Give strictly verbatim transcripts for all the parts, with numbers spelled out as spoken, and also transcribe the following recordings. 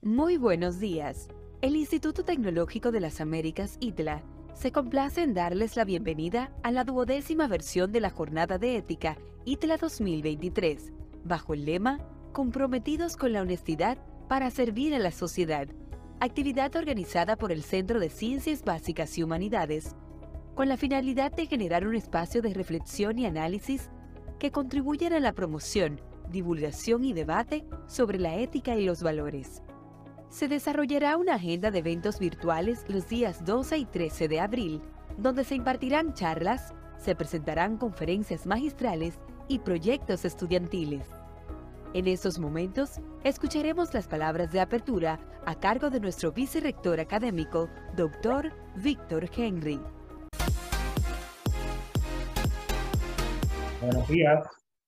Muy buenos días. El Instituto Tecnológico de las Américas, I T L A, se complace en darles la bienvenida a la duodécima versión de la Jornada de Ética I T L A dos mil veintitrés, bajo el lema Comprometidos con la honestidad para servir a la sociedad, actividad organizada por el Centro de Ciencias Básicas y Humanidades, con la finalidad de generar un espacio de reflexión y análisis que contribuyan a la promoción, divulgación y debate sobre la ética y los valores. Se desarrollará una agenda de eventos virtuales los días doce y trece de abril, donde se impartirán charlas, se presentarán conferencias magistrales y proyectos estudiantiles. En estos momentos, escucharemos las palabras de apertura a cargo de nuestro vicerrector académico, doctor Víctor Henry. Buenos días,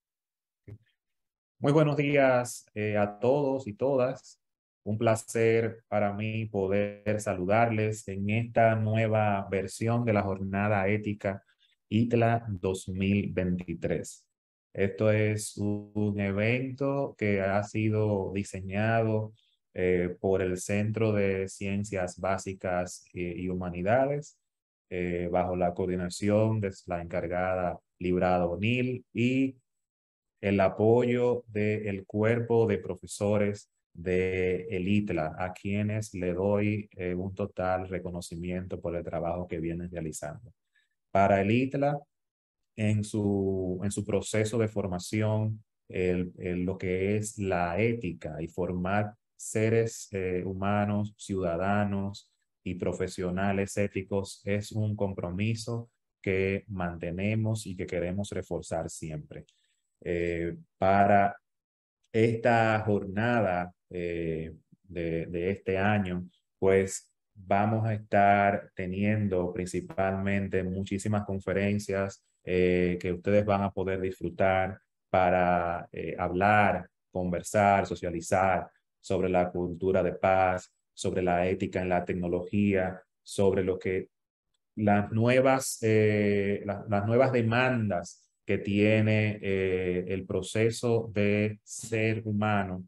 muy buenos días eh, a todos y todas. Un placer para mí poder saludarles en esta nueva versión de la Jornada Ética I T L A dos mil veintitrés. Esto es un evento que ha sido diseñado eh, por el Centro de Ciencias Básicas y, y Humanidades, eh, bajo la coordinación de la encargada Librada O'Neill y el apoyo del cuerpo de profesores de el I T L A, a quienes le doy eh, un total reconocimiento por el trabajo que vienen realizando. Para el I T L A, en su, en su proceso de formación, el, el, lo que es la ética y formar seres eh, humanos, ciudadanos y profesionales éticos es un compromiso que mantenemos y que queremos reforzar siempre. Eh, para esta jornada eh, de, de este año, pues vamos a estar teniendo principalmente muchísimas conferencias eh, que ustedes van a poder disfrutar para eh, hablar, conversar, socializar sobre la cultura de paz, sobre la ética en la tecnología, sobre lo que las nuevas, eh, la- las nuevas demandas que tiene eh, el proceso de ser humano,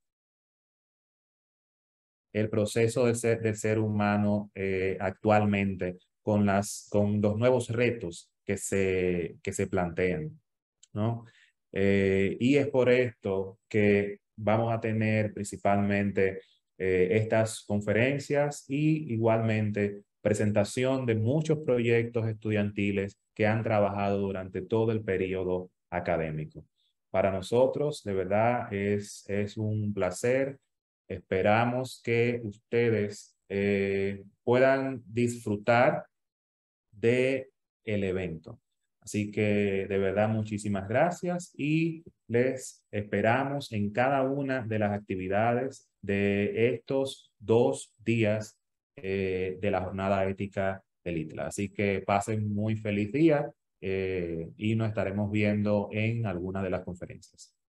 el proceso de ser, de ser humano eh, actualmente con, las, con los nuevos retos que se, que se plantean, ¿no? Eh, y es por esto que vamos a tener principalmente eh, estas conferencias y igualmente presentación de muchos proyectos estudiantiles que han trabajado durante todo el periodo académico. Para nosotros, de verdad, es, es un placer. Esperamos que ustedes eh, puedan disfrutar de el evento. Así que de verdad muchísimas gracias y les esperamos en cada una de las actividades de estos dos días eh, de la jornada ética del I T L A. Así que pasen muy feliz día eh, y nos estaremos viendo en alguna de las conferencias.